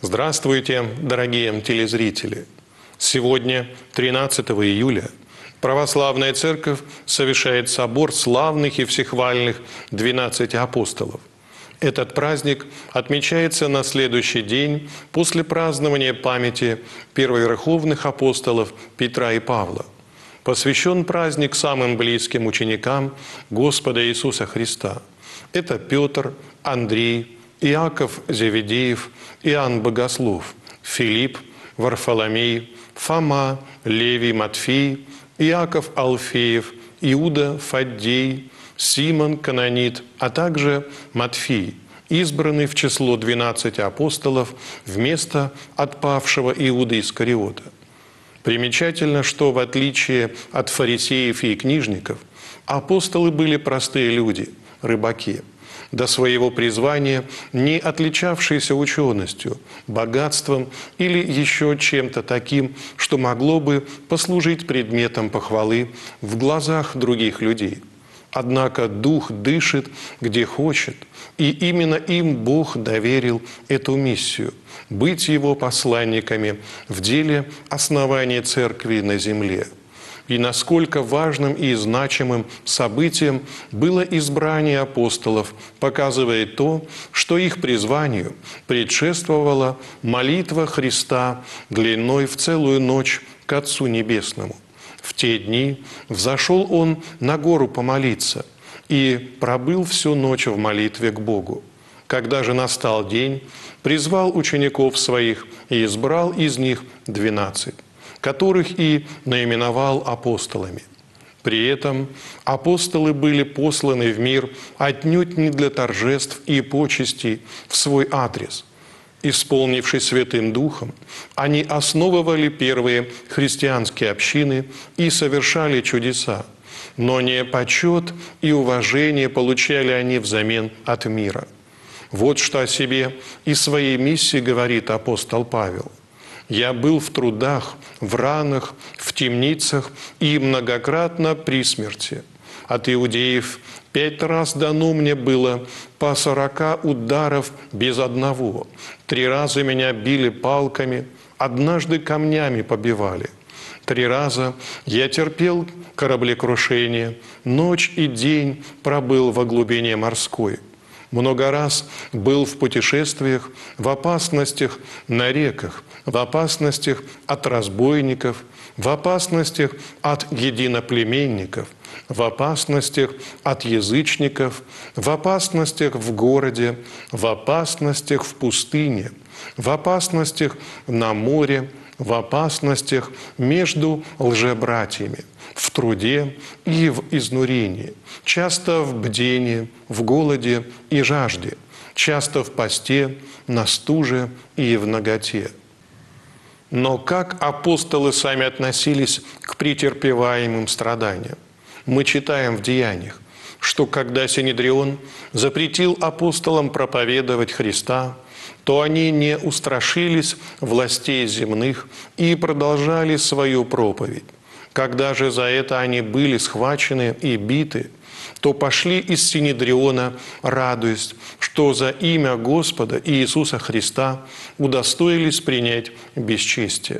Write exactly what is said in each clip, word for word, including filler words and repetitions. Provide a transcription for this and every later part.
Здравствуйте, дорогие телезрители! Сегодня, тринадцатого июля, Православная Церковь совершает собор славных и всехвальных двенадцати апостолов. Этот праздник отмечается на следующий день после празднования памяти первоверховных апостолов Петра и Павла. Посвящен праздник самым близким ученикам Господа Иисуса Христа. Это Петр, Андрей, Иаков Зеведеев, Иоанн Богослов, Филипп, Варфоломей, Фома, Левий, Матфей, Иаков Алфеев, Иуда Фаддей, Симон Канонит, а также Матфей, избранный в число двенадцати апостолов вместо отпавшего Иуды Искариота. Примечательно, что в отличие от фарисеев и книжников, апостолы были простые люди, рыбаки, до своего призвания не отличавшиеся ученостью, богатством или еще чем-то таким, что могло бы послужить предметом похвалы в глазах других людей. Однако Дух дышит, где хочет, и именно им Бог доверил эту миссию – быть Его посланниками в деле основания Церкви на земле. И насколько важным и значимым событием было избрание апостолов, показывает то, что их призванию предшествовала молитва Христа длиной в целую ночь к Отцу Небесному. В те дни взошел Он на гору помолиться и пробыл всю ночь в молитве к Богу. Когда же настал день, призвал учеников Своих и избрал из них двенадцать, которых и наименовал апостолами. При этом апостолы были посланы в мир отнюдь не для торжеств и почестей в свой адрес. Исполнившись Святым Духом, они основывали первые христианские общины и совершали чудеса, но не почет и уважение получали они взамен от мира. Вот что о себе и своей миссии говорит апостол Павел. «Я был в трудах, в ранах, в темницах и многократно при смерти. От иудеев пять раз дано мне было по сорока ударов без одного. Три раза меня били палками, однажды камнями побивали. Три раза я терпел кораблекрушение, ночь и день пробыл во глубине морской. Много раз был в путешествиях, в опасностях на реках, в опасностях от разбойников, в опасностях от единоплеменников, в опасностях от язычников, в опасностях в городе, в опасностях в пустыне, в опасностях на море, в опасностях между лжебратьями, в труде и в изнурении, часто в бдении, в голоде и жажде, часто в посте, на стуже и в наготе». Но как апостолы сами относились к претерпеваемым страданиям? Мы читаем в Деяниях, что когда Синедрион запретил апостолам проповедовать Христа, то они не устрашились властей земных и продолжали свою проповедь. Когда же за это они были схвачены и биты, то пошли из Синедриона, радуясь, что за имя Господа Иисуса Христа удостоились принять бесчестие.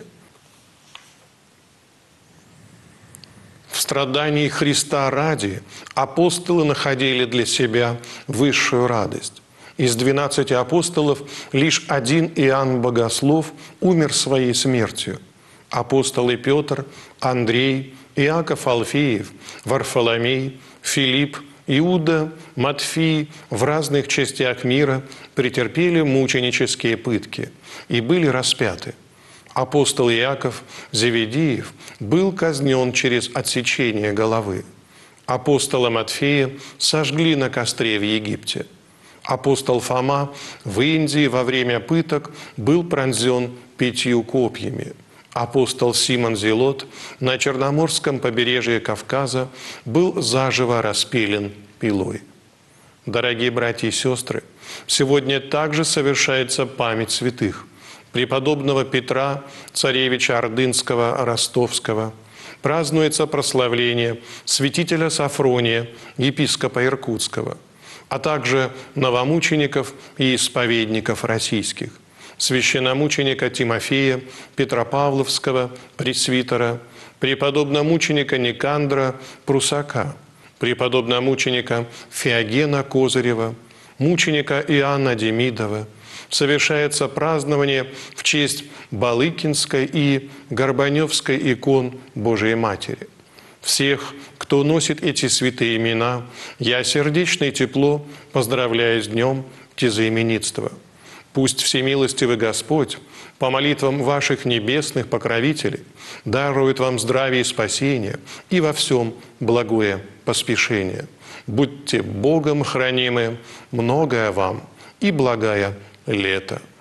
В страдании Христа ради апостолы находили для себя высшую радость. Из двенадцати апостолов лишь один Иоанн Богослов умер своей смертью. Апостолы Петр, Андрей, Иаков Алфеев, Варфоломей, Филипп, Иуда, Матфей в разных частях мира претерпели мученические пытки и были распяты. Апостол Иаков Зеведеев был казнен через отсечение головы. Апостола Матфея сожгли на костре в Египте. Апостол Фома в Индии во время пыток был пронзен пятью копьями. Апостол Симон Зелот на Черноморском побережье Кавказа был заживо распилен пилой. Дорогие братья и сестры, сегодня также совершается память святых: преподобного Петра, царевича Ордынского, Ростовского. Празднуется прославление святителя Сафрония, епископа Иркутского, а также новомучеников и исповедников российских. священномученика Тимофея Петропавловского, пресвитера, преподобномученика Никандра Прусака, преподобномученика Феогена Козырева, мученика Иоанна Демидова, совершается празднование в честь Балыкинской и Горбаневской икон Божией Матери. Всех, кто носит эти святые имена, я сердечно и тепло поздравляю с днем тезаименитства. Пусть всемилостивый Господь по молитвам ваших небесных покровителей дарует вам здравие и спасение и во всем благое поспешение. Будьте Богом хранимы, многое вам и благая лето.